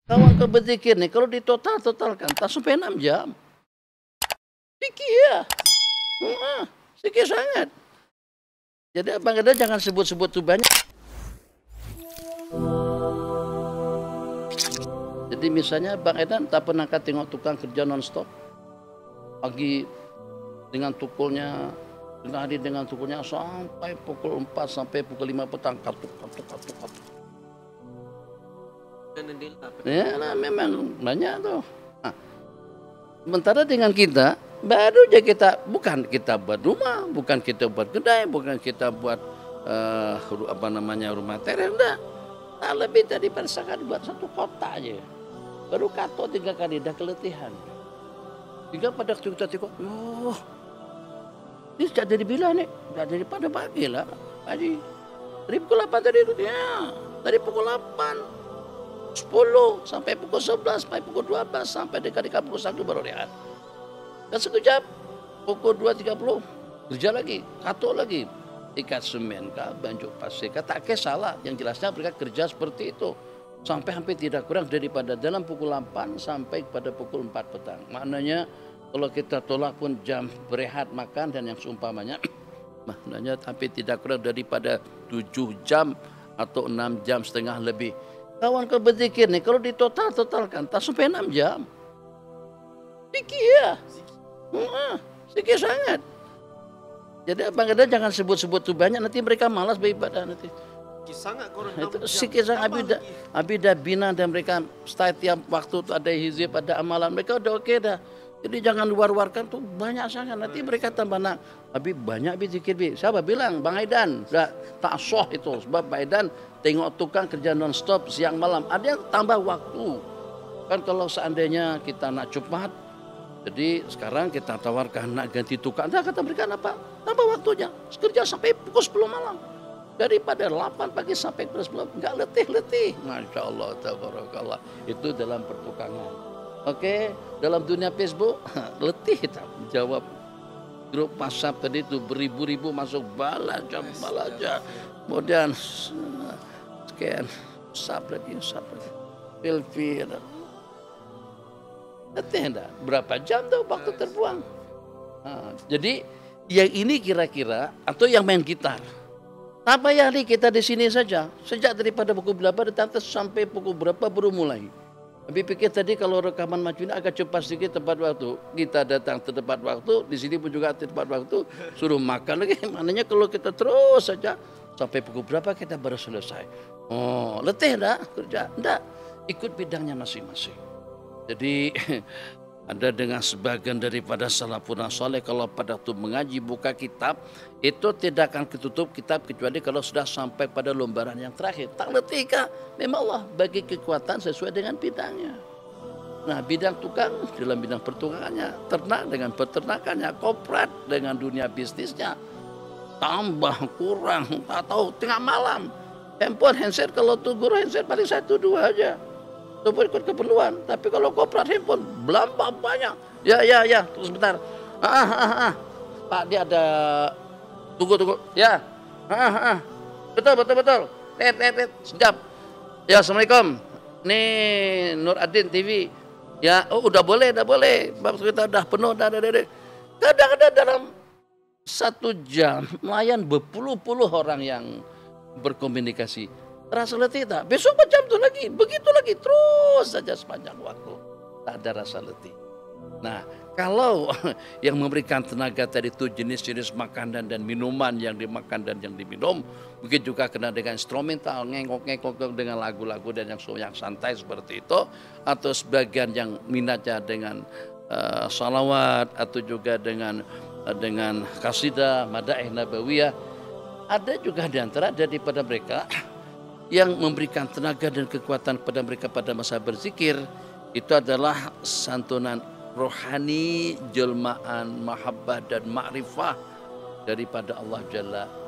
Kawan kau berzikir nih, kalau ditotalkan, tak sampai 6 jam. Sikit ya. Sikit sangat. Jadi Abang Edan jangan sebut-sebut tu banyak. Jadi misalnya Bang Edan tak pernah tengok tukang kerja non-stop. Pagi dengan tukulnya, tengah hari dengan tukulnya sampai pukul 4 sampai pukul 5 petang. Katuk. Ya lah, memang banyak tuh. Nah, sementara dengan kita, baru aja kita, bukan kita buat rumah, bukan kita buat kedai, bukan kita buat rumah teres, enggak. Nah, lebih daripada sangat buat satu kota aja. Baru kato 3 kali, dah keletihan. Hingga pada waktu kita tengok, ini sejak dari bila nih? Sejak daripada pagi lah, Haji. Dari pukul 8 tadi itu, ya. Dari pukul 8. 10 sampai pukul 11 sampai pukul 12 sampai dekat-dekat pukul 1 baru rehat. Dan sekejap pukul 2.30 kerja lagi, kato lagi, ikat semen kah, banjuk pasir kah, tak salah. Yang jelasnya mereka kerja seperti itu sampai hampir tidak kurang daripada dalam pukul 8 sampai pada pukul 4 petang. Maknanya kalau kita tolak pun jam berehat makan dan yang seumpamanya, maknanya hampir tidak kurang daripada 7 jam atau 6 jam setengah lebih. Kawan kau berzikir nih, kalau ditotalkan, tak sampai 6 jam. Sikit ya. Sikit sangat. Jadi Abang Edan jangan sebut-sebut tu banyak, nanti mereka malas beribadah nanti. Sangat korang itu sikit sangat. Abi dah bina dan mereka setiap waktu tu ada hizib, ada amalan, mereka udah okey dah. Jadi jangan luar-luarkan tu banyak sangat, nanti mereka tambah nak. Abi banyak zikir bi. Siapa bilang? Bang Edan. Tak sah itu sebab Bang Edan tengok tukang kerja non-stop siang malam. Ada yang tambah waktu. Kan kalau seandainya kita nak cepat, jadi sekarang kita tawarkan nak ganti tukang. Nah, kata mereka apa? Tambah waktunya. Kerja sampai pukul 10 malam. Daripada 8 pagi sampai pukul 10. Enggak letih-letih. Masya Allah, tabarakallah. Itu dalam pertukangan. Oke, dalam dunia Facebook, letih tak jawab. Grup WhatsApp tadi itu beribu-ribu masuk balaja. Kemudian scan, sub lagi. Selfie. Letih enggak? Berapa jam tuh waktu terbuang? Jadi yang ini kira-kira atau yang main gitar. Apa ya nih kita di sini saja. Sejak daripada pukul berapa datang sampai pukul berapa baru mulai. Tapi pikir tadi kalau rekaman macam ini agak cepat sedikit tepat waktu. Kita datang tepat waktu, di sini pun juga tepat waktu, suruh makan lagi. Maknanya kalau kita terus saja sampai pukul berapa kita baru selesai. Oh, letih enggak kerja? Enggak. Ikut bidangnya masing-masing. Jadi ada dengan sebagian daripada salafun saleh kalau pada waktu mengaji buka kitab itu tidak akan ketutup kitab kecuali kalau sudah sampai pada lembaran yang terakhir. Tak letih kah? Memang Allah bagi kekuatan sesuai dengan bidangnya. Nah, bidang tukang dalam bidang pertukangannya, ternak dengan peternakannya, koprat dengan dunia bisnisnya, tambah kurang atau tengah malam. Handset kalau tunggu handset paling 1-2 aja. Itu pun ikut keperluan. Tapi kalau koprat handphone belambang banyak. Ya. Tunggu sebentar. Pak, dia ada. Tunggu. Ya. Betul. Sekejap. Ya, Assalamualaikum. Ini Nur Adin TV. Ya, udah boleh. Bapak kita udah penuh. Kadang-kadang dalam 1 jam melayan berpuluh-puluh orang yang berkomunikasi. Terasa letih tak? Besok macam tu lagi, begitu lagi, terus saja sepanjang waktu. Tak ada rasa letih. Nah, kalau yang memberikan tenaga tadi itu jenis-jenis makanan dan minuman yang dimakan dan yang diminum, mungkin juga kena dengan instrumental, ngengkok dengan lagu-lagu dan yang santai seperti itu, atau sebagian yang minatnya dengan salawat atau juga dengan kasidah, madaih nabawiyah. Ada juga di antara daripada mereka yang memberikan tenaga dan kekuatan kepada mereka pada masa berzikir itu adalah santunan rohani, jelmaan, mahabbah dan ma'rifah daripada Allah Jalla